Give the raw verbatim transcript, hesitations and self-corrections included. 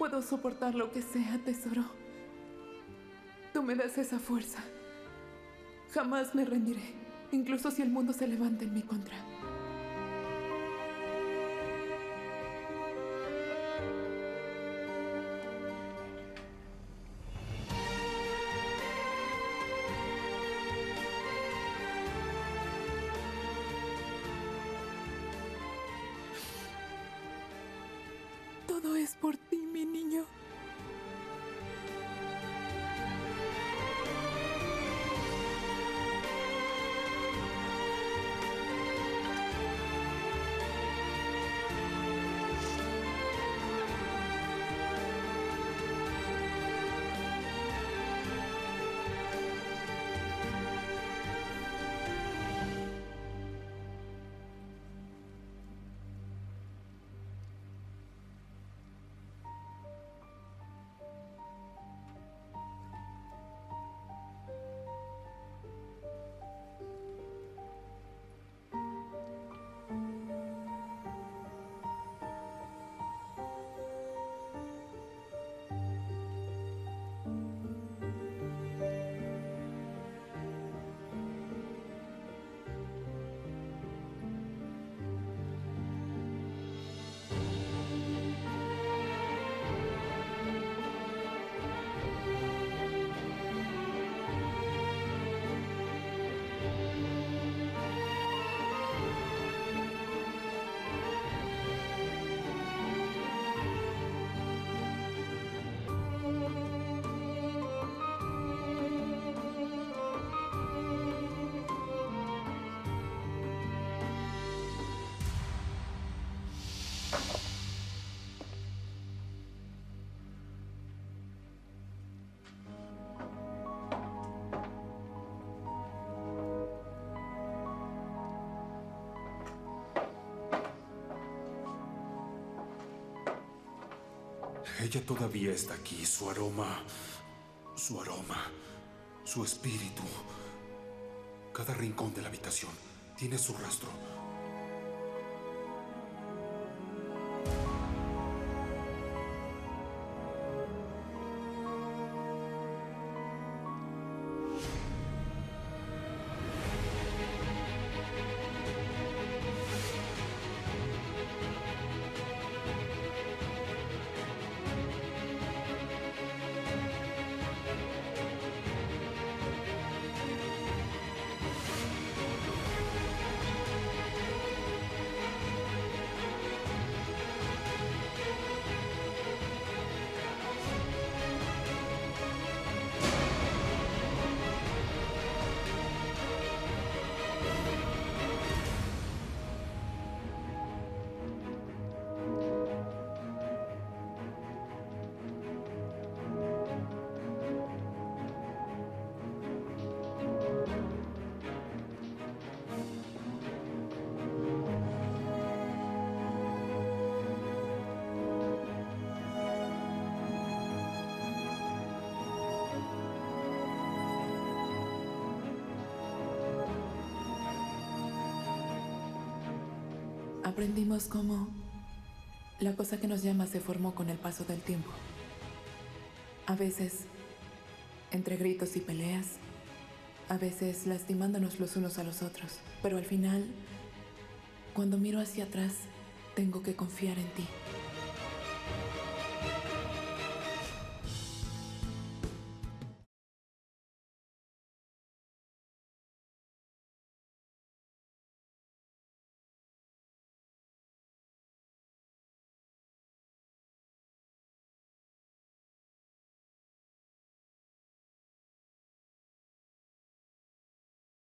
Puedo soportar lo que sea, tesoro. Tú me das esa fuerza. Jamás me rendiré, incluso si el mundo se levanta en mi contra. Todo es por ti, mi niño. Ella todavía está aquí. Su aroma, su aroma, su espíritu. Cada rincón de la habitación tiene su rastro. Aprendimos cómo la cosa que nos llama se formó con el paso del tiempo. A veces entre gritos y peleas, a veces lastimándonos los unos a los otros. Pero al final, cuando miro hacia atrás, tengo que confiar en ti.